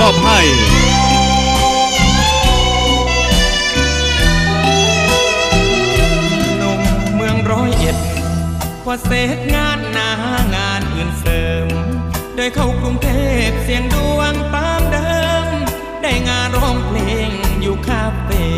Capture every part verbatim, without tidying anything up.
มอบให้หนุ่มเมืองร้อยเอ็ดพอเสร็จงานหนางานอื่นเสริมโดยเข้ากรุงเทพเสียงดวงตามเดิมได้งานร้องเพลงอยู่คาเฟ่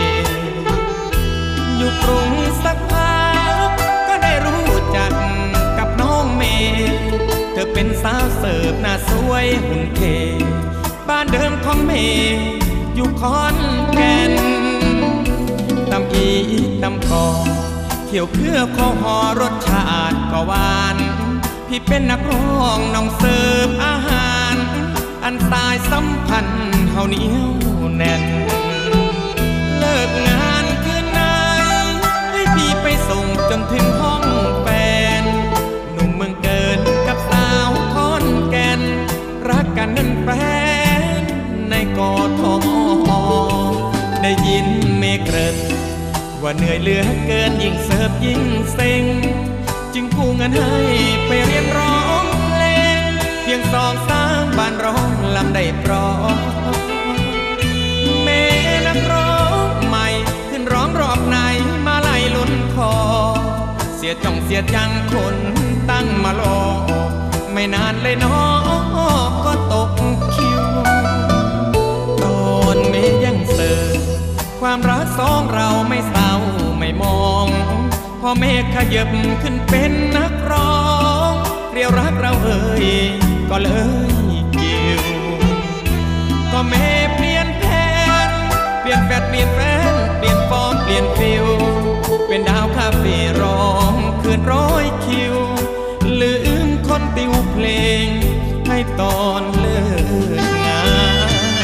อยู่กรุงสักพักก็ได้รู้จักกับน้องเมย์เธอเป็นสาวเสิร์ฟหน้าสวยหุ่นเทบ้านเดิมของเมย์อยู่ขอนแก่นตำอีตำกอเที่ยวเพื่อขอหอรสชาติก็หวานพี่เป็นนักร้องน้องเสิร์ฟอาหารอันสายสัมพันธ์เฮาเหนียวแน่นเลิกงานคืนไหนให้พี่ไปส่งจนถึงห้องแฟนหนุ่มเมืองเกินกับสาวขอนแก่นรักกันนั่นแฟนในกทมได้ยินเมฆเกริ่นว่าเหนื่อยเหลือเกินยิ่งเสิร์ฟยิ่งเซ็งจึงกู้เงินให้ไปเรียนร้องเพลงเพียงสองสามบ้านร้องลำได้เพราะเมนักร้องใหม่ขึ้นร้องรอบไหนมาไล่ลุ้นคอเสียจ่องเสียจังคนตั้งมารอไม่นานเลยน้อก็ตกคิวตอนเมยังเสิร์ฟความรักสองเราไม่เศร้าไม่มองพอเมฆขยับขึ้นเป็นนักร้องเรียวรักเราเอ่ยก็เลยกิ้วก็เมฆเปลี่ยนแผนเปลี่ยนแฟดเปลี่ยนแฟนเปลี่ยนฟอร์มเปลี่ยนฟิลเป็นดาวคาเฟ่ร้องคืนร้อยคิวลืมคนติวเพลงให้ตอนเลิกงาน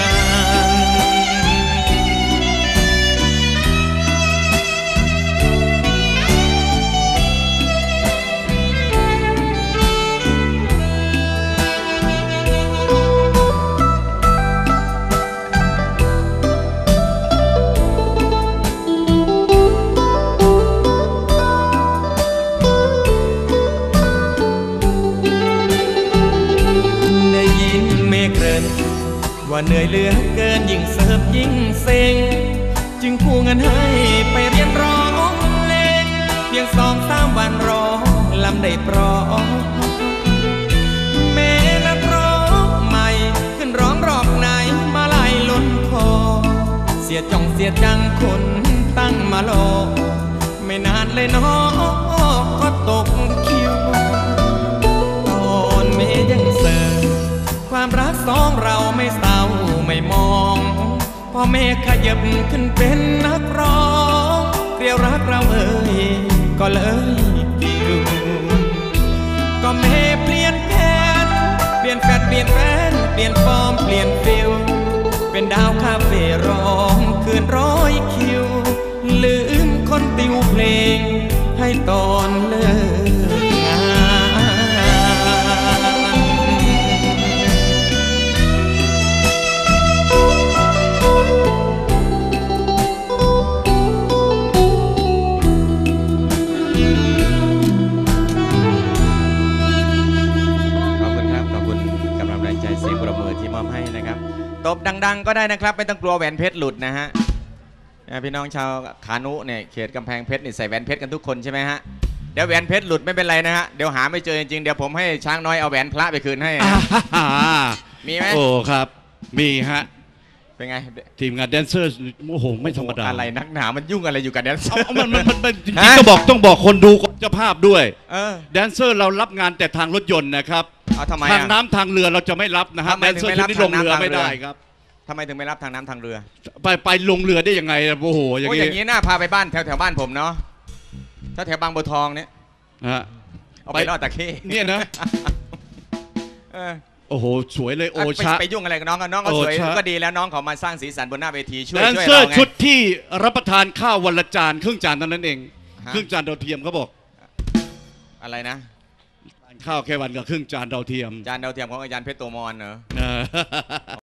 ว่าเหนื่อยเหลือเกินยิ่งเสิร์ฟยิ่งเซ็งจึงกู้เงินให้ไปเรียนร้องเพลงเพียงสองสามวันร้องลำได้เพราะเมนักร้องใหม่ขึ้นร้องรอบไหนมาไล่ล้นคอเสียจ่องเสียจังคนตั้งมารอไม่นานเลยน้อก็ตกคิวตอนเมยังเสิร์ฟความรักสองเราไม่เศร้าไม่มองพอเมฆขยับขึ้นเป็นนักร้องเรียวรักเราเอ่ยก็เลยกิ้วก็เมฆเปลี่ยนแผนเปลี่ยนแฟดเปลี่ยนแฟนเปลี่ยนฟอร์มเปลี่ยนฟิลเป็นดาวคาเฟ่ร้องคืนร้อยคิวลืมคนติวเพลงให้ตอนเลิกงานเสียงประเมินที่มอบให้นะครับตบดังๆก็ได้นะครับไม่ต้องกลัวแหวนเพชรหลุดนะฮะพี่น้องชาวขานุเนี่ยเขตกำแพงเพชรนี่ใส่แหวนเพชรกันทุกคนใช่ไหมฮะเดี๋ยวแหวนเพชรหลุดไม่เป็นไรนะฮะเดี๋ยวหาไม่เจอจริงๆเดี๋ยวผมให้ช้างน้อยเอาแหวนพระไปคืนให้มีไหมโอ้ครับมีฮะเป็นไงทีมงานแดนเซอร์โอ้โหไม่ธรรมดาอะไรนักหนามันยุ่งอะไรอยู่กับแดนเซอร์มันมันมันจริงๆก็บอกต้องบอกคนดูเจ้าภาพด้วยแดนเซอร์เรารับงานแต่ทางรถยนต์นะครับทางน้ำทางเรือเราจะไม่รับนะฮะแดนเซอร์ที่ลงเรือไม่ได้ครับทำไมถึงไม่รับทางน้ำทางเรือไปไปลงเรือได้ยังไงโอ้โหอย่างนี้อย่างนี้น่าพาไปบ้านแถวแถวบ้านผมเนาะถ้าแถวบางบัวทองเนี่ยเอาไปลอดตะเข้เนี่ยนะโอ้โหสวยเลยโอชาไปยุ่งอะไรกับน้องน้องก็สวยก็ดีแล้วน้องเขามาสร้างสีสันบนหน้าเวทีช่วยแดนเซอร์ชุดที่รับประทานข้าววันละจานครึ่งจานเท่านั้นเองครึ่งจานดาวเทียมเขาบอกอะไรนะข้าวแค่วันกับครึ่งจานดาวเทียมจานดาวเทียมของอาจารย์เพชรโตมอนเหรอ